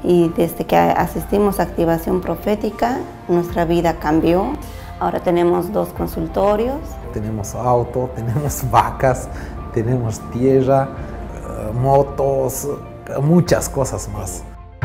y desde que asistimos a Activación Profética, nuestra vida cambió. Ahora tenemos 2 consultorios. Tenemos auto, tenemos vacas, tenemos tierra, motos, muchas cosas más.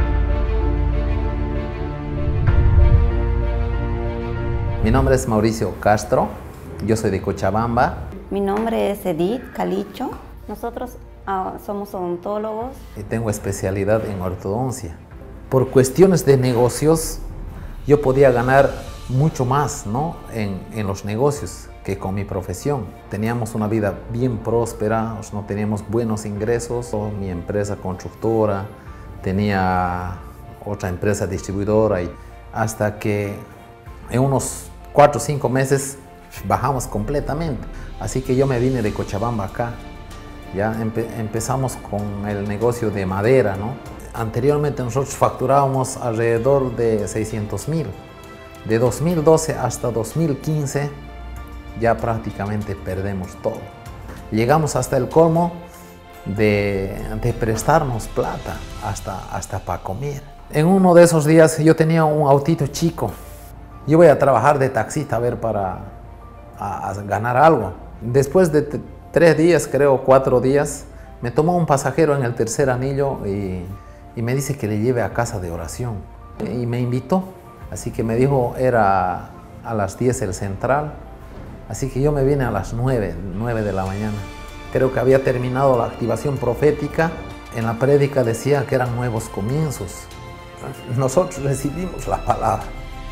Mi nombre es Mauricio Castro, yo soy de Cochabamba. Mi nombre es Edith Calicho. Nosotros somos odontólogos. Y tengo especialidad en ortodoncia. Por cuestiones de negocios, yo podía ganar mucho más, ¿no? en los negocios que con mi profesión. Teníamos una vida bien próspera, no teníamos buenos ingresos. Mi empresa constructora, tenía otra empresa distribuidora, y hasta que en unos 4 o 5 meses bajamos completamente. Así que yo me vine de Cochabamba acá. Ya empezamos con el negocio de madera, ¿no? Anteriormente nosotros facturábamos alrededor de 600,000. De 2012 hasta 2015 ya prácticamente perdemos todo. Llegamos hasta el colmo de prestarnos plata hasta para comer. En uno de esos días yo tenía un autito chico. Yo voy a trabajar de taxista a ver para ganar algo. Después de 3 días, creo 4 días, me tomó un pasajero en el tercer anillo y me dice que le lleve a casa de oración. Y me invitó. Así que me dijo, era a las 10 el central. Así que yo me vine a las 9 de la mañana. Creo que había terminado la activación profética. En la prédica decía que eran nuevos comienzos. Nosotros recibimos la palabra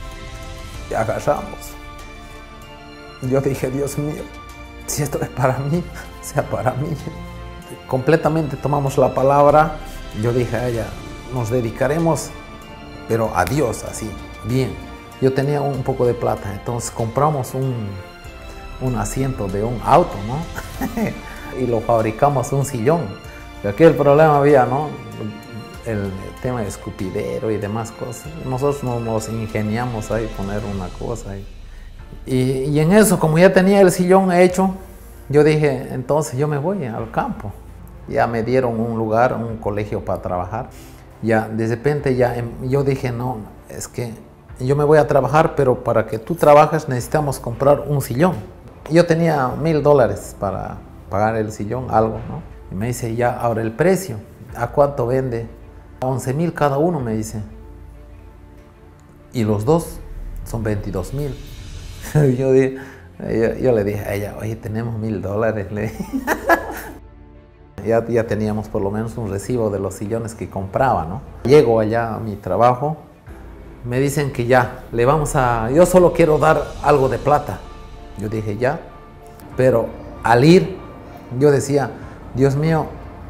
y agarramos. Yo dije, Dios mío, si esto es para mí, sea para mí. Completamente tomamos la palabra. Yo dije a ella, nos dedicaremos, pero a Dios, así, bien. Yo tenía un poco de plata, entonces compramos un asiento de un auto, ¿no? Y lo fabricamos un sillón. Pero aquí el problema había, ¿no? El tema de escupidero y demás cosas. Nosotros nos ingeniamos ahí, poner una cosa ahí. Y en eso, como ya tenía el sillón hecho, yo dije, entonces yo me voy al campo. Ya me dieron un lugar, un colegio para trabajar. Ya, de repente yo dije, no, es que yo me voy a trabajar, pero para que tú trabajes necesitamos comprar un sillón. Yo tenía $1,000 para pagar el sillón, algo, ¿no? Y me dice, ya, ahora el precio, ¿a cuánto vende? A 11,000 cada uno, me dice. Y los dos son 22,000. Yo le dije a ella, oye, tenemos $1,000, le dije. Ya teníamos por lo menos un recibo de los sillones que compraba, ¿no? Llego allá a mi trabajo, me dicen que ya, yo solo quiero dar algo de plata. Yo dije, ya, pero al ir, yo decía, Dios mío,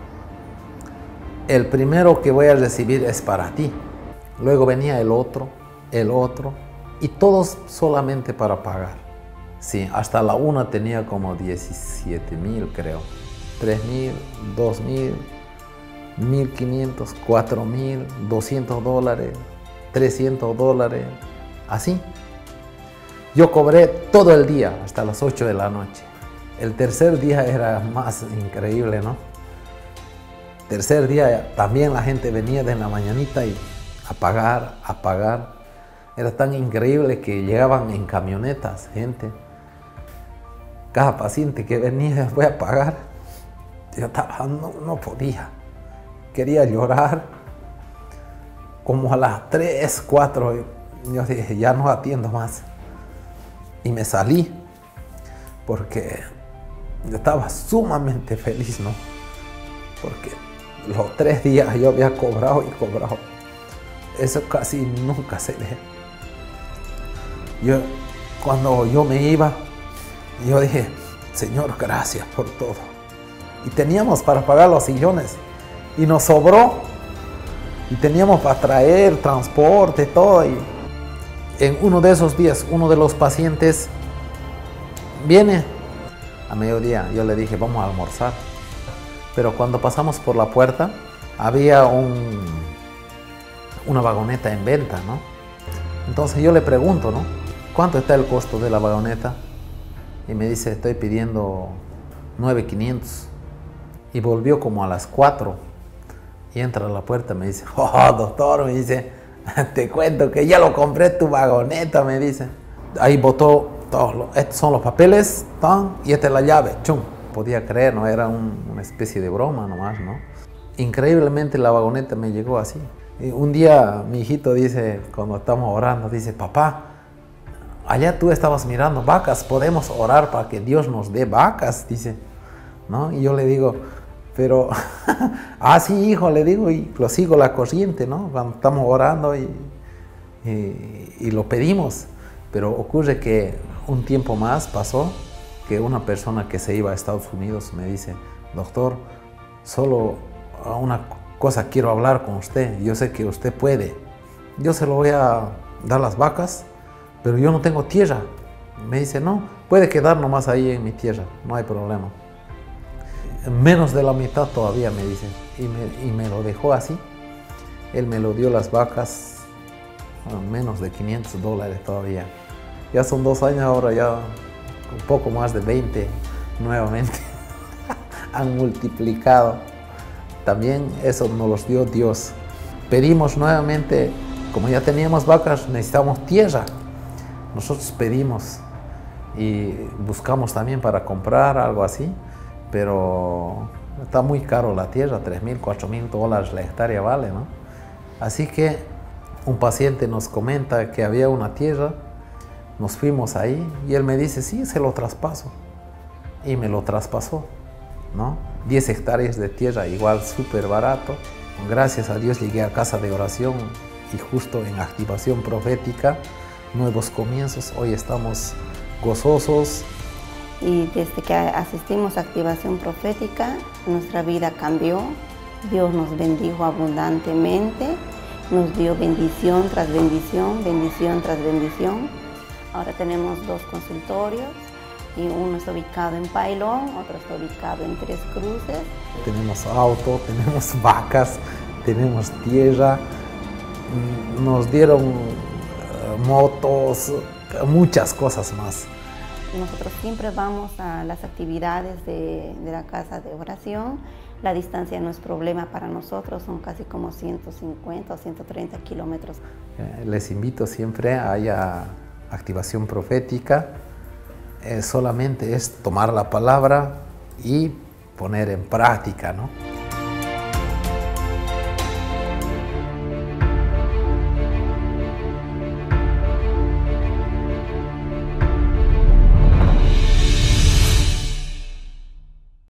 el primero que voy a recibir es para ti. Luego venía el otro, y todos solamente para pagar. Sí, hasta la una tenía como 17,000, creo. 3,000, 2,000, 1,500, 4,000, $200, $300, así. Yo cobré todo el día hasta las 8 de la noche. El tercer día era más increíble, ¿no? Tercer día también la gente venía de la mañanita y a pagar. Era tan increíble que llegaban en camionetas, gente. Cada paciente que venía, voy a pagar. Yo estaba, no podía. Quería llorar. Como a las 3, 4, yo dije, ya no atiendo más. Y me salí, porque yo estaba sumamente feliz, ¿no? Porque los 3 días yo había cobrado y cobrado. Eso casi nunca se ve. Cuando yo me iba, yo dije, Señor, gracias por todo. Y teníamos para pagar los sillones. Y nos sobró. Y teníamos para traer transporte, todo. Y en uno de esos días, uno de los pacientes viene a mediodía. Yo le dije, vamos a almorzar. Pero cuando pasamos por la puerta, había una vagoneta en venta, ¿no? Entonces yo le pregunto, ¿no? ¿Cuánto está el costo de la vagoneta? Y me dice, estoy pidiendo 9,500. Y volvió como a las 4 Y entra a la puerta, me dice, oh, doctor, me dice, te cuento que ya lo compré tu vagoneta, me dice. Ahí botó todos, estos son los papeles, tan, y esta es la llave, chum. Podía creer, no era una especie de broma nomás, ¿no? Increíblemente la vagoneta me llegó así. Y un día mi hijito dice, cuando estamos orando, dice, papá, allá tú estabas mirando vacas, podemos orar para que Dios nos dé vacas, dice, ¿no? Y yo le digo, pero, sí, hijo, le digo, y lo sigo la corriente, ¿no? Cuando estamos orando y lo pedimos. Pero ocurre que un tiempo más pasó que una persona que se iba a Estados Unidos me dice, doctor, solo una cosa quiero hablar con usted, yo sé que usted puede. Yo se lo voy a dar las vacas, pero yo no tengo tierra. Me dice, no, puede quedar nomás ahí en mi tierra, no hay problema. Menos de la mitad todavía, me dice, y me lo dejó así. Él me lo dio las vacas, menos de $500 todavía. Ya son 2 años ahora, ya un poco más de 20 nuevamente. Han multiplicado. También eso nos los dio Dios. Pedimos nuevamente, como ya teníamos vacas, necesitamos tierra. Nosotros pedimos y buscamos también para comprar algo así, pero está muy caro la tierra, $3,000, $4,000 la hectárea vale, ¿no? Así que un paciente nos comenta que había una tierra, nos fuimos ahí y él me dice, sí, se lo traspaso. Y me lo traspasó, ¿no? 10 hectáreas de tierra, igual súper barato. Gracias a Dios llegué a casa de oración y justo en activación profética, nuevos comienzos, hoy estamos gozosos. Y desde que asistimos a activación profética, nuestra vida cambió. Dios nos bendijo abundantemente, nos dio bendición tras bendición, bendición tras bendición. Ahora tenemos 2 consultorios y uno está ubicado en Pailón, otro está ubicado en Tres Cruces. Tenemos auto, tenemos vacas, tenemos tierra, nos dieron motos, muchas cosas más. Nosotros siempre vamos a las actividades de la casa de oración. La distancia no es problema para nosotros, son casi como 150 o 130 kilómetros. Les invito siempre a activación profética. Solamente es tomar la palabra y poner en práctica, ¿no?